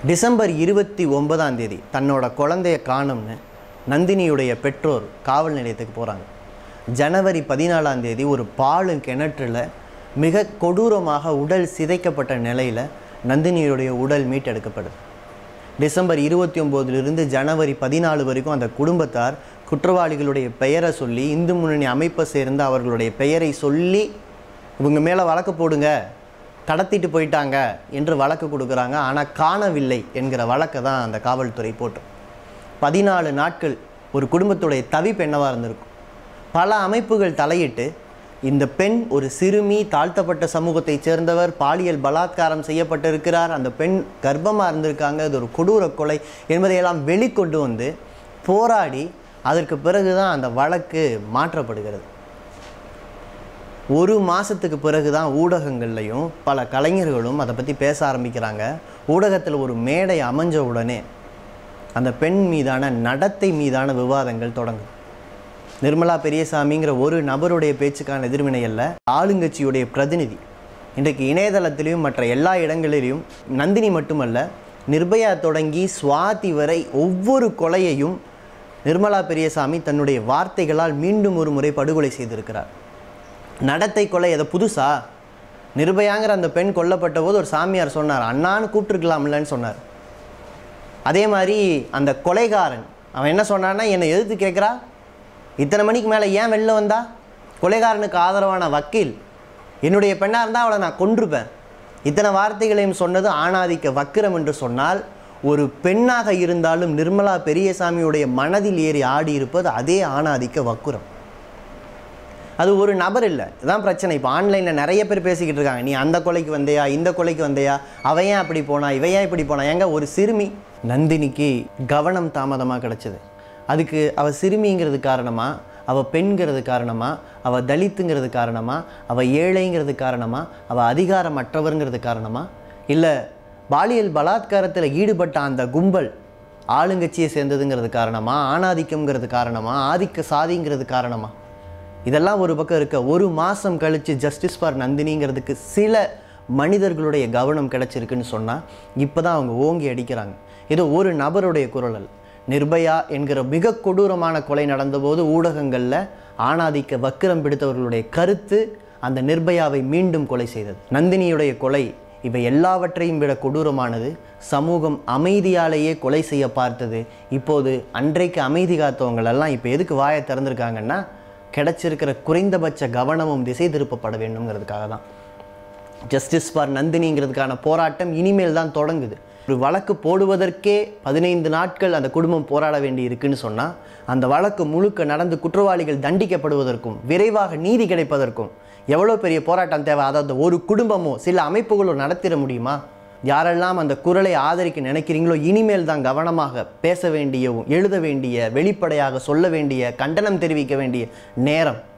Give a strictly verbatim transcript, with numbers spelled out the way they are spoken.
December இருபத்தி ஒன்பதாம் தேதி தன்னோட குழந்தைய காணும்னு நந்தினியுடைய பெற்றோர் காவல் நிலையத்துக்கு போகிறாங்க. ஜனவரி பதினாலாம் தேதி ஒரு பாலும் கிணற்றில் மிக கொடூரமாக உடல் சிதைக்கப்பட்ட நிலையில் நந்தினியுடைய உடல் மீட்டெடுக்கப்படுது. டிசம்பர் இருபத்தி ஒம்போதிலிருந்து ஜனவரி பதினாலு வரைக்கும் அந்த குடும்பத்தார் குற்றவாளிகளுடைய பெயரை சொல்லி இந்து முன்னணி அமைப்பை சேர்ந்த அவர்களுடைய பெயரை சொல்லி இவங்க மேலே வழக்கு போடுங்க, கடத்திட்டு போயிட்டாங்க என்று வழக்கு கொடுக்குறாங்க. ஆனால் காணவில்லை என்கிற வழக்கை தான் அந்த காவல்துறை போட்டோம். பதினாலு நாட்கள் ஒரு குடும்பத்துடைய தவிப்பு என்னவாக இருந்திருக்கும். பல அமைப்புகள் தலையிட்டு இந்த பெண் ஒரு சிறுமி, தாழ்த்தப்பட்ட சமூகத்தைச் சேர்ந்தவர், பாலியல் பலாத்காரம் செய்யப்பட்டிருக்கிறார், அந்த பெண் கர்ப்பமாக இருந்திருக்காங்க, இது ஒரு கொடூர கொலை என்பதையெல்லாம் வெளிக்கொண்டு வந்து போராடி அதற்கு பிறகு தான் அந்த வழக்கு மாற்றப்படுகிறது. ஒரு மாதத்துக்கு பிறகு தான் ஊடகங்கள்லையும் பல கலைஞர்களும் அதை பற்றி பேச ஆரம்பிக்கிறாங்க. ஊடகத்தில் ஒரு மேடை அமைஞ்ச உடனே அந்த பெண் மீதான நடத்தை மீதான விவாதங்கள் தொடங்கும். நிர்மலா பெரியசாமிங்கிற ஒரு நபருடைய பேச்சுக்கான எதிர்வினை அல்ல, ஆளுங்கட்சியுடைய பிரதிநிதி. இன்றைக்கு இணையதளத்திலையும் மற்ற எல்லா இடங்களிலையும் நந்தினி மட்டுமல்ல, நிர்பயா தொடங்கி சுவாதி வரை ஒவ்வொரு கொலையையும் நிர்மலா பெரியசாமி தன்னுடைய வார்த்தைகளால் மீண்டும் ஒரு முறை படுகொலை செய்திருக்கிறார். நடத்தை கொலை எதை புதுசா? நிர்பயாங்கிற அந்த பெண் கொல்லப்பட்ட போது ஒரு சாமியார் சொன்னார், அண்ணான்னு கூப்பிட்டுருக்கலாம்லன்னு சொன்னார். அதே மாதிரி அந்த கொலைகாரன் அவன் என்ன சொன்னான்னா, என்னை எதிர்த்து கேட்குறா, இத்தனை மணிக்கு மேலே ஏன் வெளில வந்தா? கொலைகாரனுக்கு ஆதரவான வக்கீல், என்னுடைய பெண்ணாக இருந்தால் அவளை நான் கொன்றுப்பேன். இத்தனை வார்த்தைகளையும் சொன்னது ஆணாதிக்க வக்கிரம் என்று சொன்னால், ஒரு பெண்ணாக இருந்தாலும் நிர்மலா பெரியசாமியுடைய மனதில் ஏறி ஆடி இருப்பது அதே ஆணாதிக்க வக்குரம். அது ஒரு நபர் இல்லை, இதுதான் பிரச்சனை. இப்போ ஆன்லைனில் நிறைய பேர் பேசிக்கிட்டு இருக்காங்க, நீ அந்த கொலைக்கு வந்தையா, இந்த கொலைக்கு வந்தையா, அவன் ஏன் அப்படி போனா, இவையா இப்படி போனா. ஏங்க ஒரு சிறுமி, நந்தினிக்கு கவனம் தாமதமாக கிடச்சிது. அதுக்கு அவள் சிறுமிங்கிறது காரணமா, அவள் பெண்கிறது காரணமா, அவள் தலித்துங்கிறது காரணமா, அவள் ஏழைங்கிறது காரணமா, அவள் அதிகாரமற்றவருங்கிறது காரணமா, இல்லை பாலியல் பலாத்காரத்தில் ஈடுபட்ட அந்த கும்பல் ஆளுங்கட்சியை சேர்ந்ததுங்கிறது காரணமா, ஆணாதிக்கம்ங்கிறது காரணமா, ஆதிக்க சாதிங்கிறது காரணமா? இதெல்லாம் ஒரு பக்கம் இருக்க, ஒரு மாதம் கழித்து ஜஸ்டிஸ் ஃபார் நந்தினிங்கிறதுக்கு சில மனிதர்களுடைய கவனம் கிடச்சிருக்குன்னு சொன்னால் இப்போ தான் அவங்க ஓங்கி அடிக்கிறாங்க. ஏதோ ஒரு நபருடைய குரல். நிர்பயா என்கிற மிக கொடூரமான கொலை நடந்தபோது ஊடகங்களில் ஆணாதிக்க வக்கிரம் பிடித்தவர்களுடைய கருத்து அந்த நிர்பயாவை மீண்டும் கொலை செய்தது. நந்தினியுடைய கொலை இவை எல்லாவற்றையும் விட கொடூரமானது. சமூகம் அமைதியாலேயே கொலை செய்ய பார்த்தது. இப்போது அன்றைக்கு அமைதி காத்தவங்களெல்லாம் இப்போ எதுக்கு வாயை திறந்துருக்காங்கன்னா, கிடைச்சிருக்கிற குறைந்தபட்ச கவனமும் திசை திருப்பப்பட வேண்டும்ங்கிறதுக்காக தான். ஜஸ்டிஸ் ஃபார் நந்தினிங்கிறதுக்கான போராட்டம் இனிமேல் தான் தொடங்குது. ஒரு வழக்கு போடுவதற்கே பதினைந்து நாட்கள் அந்த குடும்பம் போராட வேண்டி இருக்குன்னு சொன்னால், அந்த வழக்கு முழுக்க நடந்து குற்றவாளிகள் தண்டிக்கப்படுவதற்கும் விரைவாக நீதி கிடைப்பதற்கும் எவ்வளோ பெரிய போராட்டம் தேவை. அதாவது ஒரு குடும்பமோ சில அமைப்புகளோ நடத்திட முடியுமா? யாரெல்லாம் அந்த குரலை ஆதரிக்க நினைக்கிறீங்களோ இனிமேல் தான் கவனமாக பேச வேண்டியவும், எழுத வேண்டிய, வெளிப்படையாக சொல்ல வேண்டிய, கண்டனம் தெரிவிக்க வேண்டிய நேரம்.